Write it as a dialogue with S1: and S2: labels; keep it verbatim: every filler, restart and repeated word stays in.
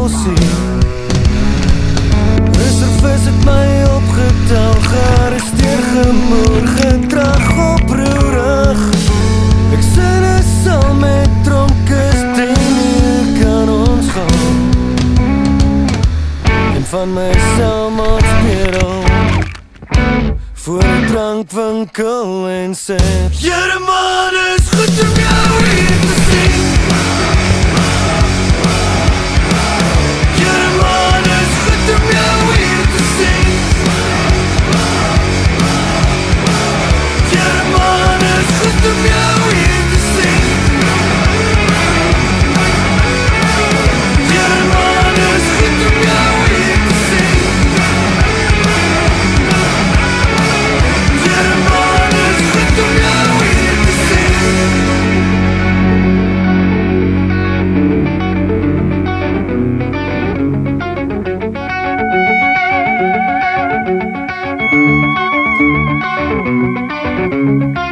S1: wil sien. Reservis het my opgetel, gearresteer, gemoor, gedrag oproerig. Ek sinne sal met dronkes dien, kan ons gaan. En van my selfmoordspiegel voor 'n drankwinkel en sê: Here man, is goed om jou hier te sien. Here man, is goed om jou hier te sien. Here man, is goed om jou hier te sien. Here man, is goed om jou hier te sien. Here man, is goed om jou hier te sien.